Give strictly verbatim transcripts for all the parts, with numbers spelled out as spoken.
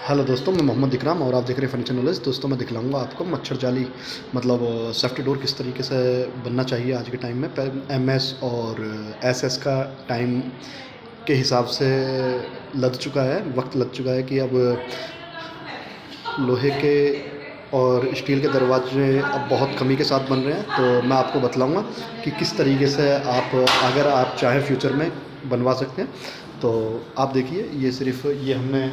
Hello दोस्तों, मैं मोहम्मद इकराम और आप देख रहे हैं फर्नीचर नॉलेज। दोस्तों मैं दिखलाऊंगा आपको मच्छर जाली मतलब सेफ्टी डोर किस तरीके से बनना चाहिए आज के टाइम में। एम एस और एस एस का टाइम के हिसाब से लग चुका है, वक्त लग चुका है कि अब लोहे के और स्टील के दरवाजे अब बहुत कमी के साथ बन रहे हैं। तो मैं आपको बतलाऊंगा कि किस तरीके से आप अगर आप चाहें फ्यूचर में बनवा सकते हैं। तो आप देखिए, ये सिर्फ ये हमने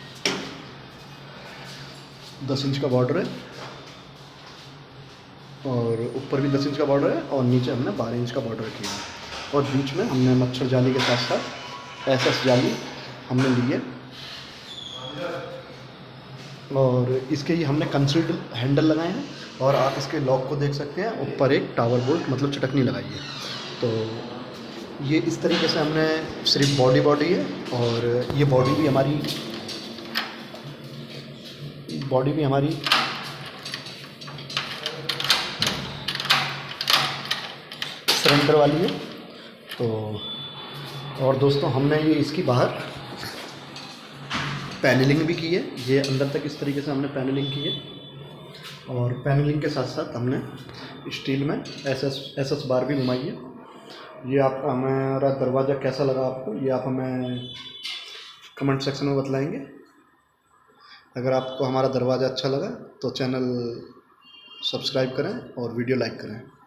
दस इंच का बॉर्डर है और ऊपर भी दस इंच का बॉर्डर है और नीचे हमने बारह इंच का बॉर्डर किया है और बीच में हमने मच्छर जाली के साथ साथ एस एस जाली हमने ली है और इसके ही हमने कंसील्ड हैंडल लगाए हैं और आप इसके लॉक को देख सकते हैं। ऊपर एक टावर बोल्ट मतलब चटकनी लगाई है। तो ये इस तरीके से हमने सिर्फ बॉडी बॉडी है और ये बॉडी भी हमारी बॉडी भी हमारी सरेंडर वाली है। तो और दोस्तों हमने ये इसकी बाहर पैनलिंग भी की है। ये अंदर तक इस तरीके से हमने पैनलिंग की है और पैनलिंग के साथ साथ हमने स्टील में S S S S bar भी घुमाई है। ये आपका हमारा दरवाज़ा कैसा लगा आपको, ये आप हमें कमेंट सेक्शन में बतलाएंगे। अगर आपको हमारा दरवाज़ा अच्छा लगा तो चैनल सब्सक्राइब करें और वीडियो लाइक करें।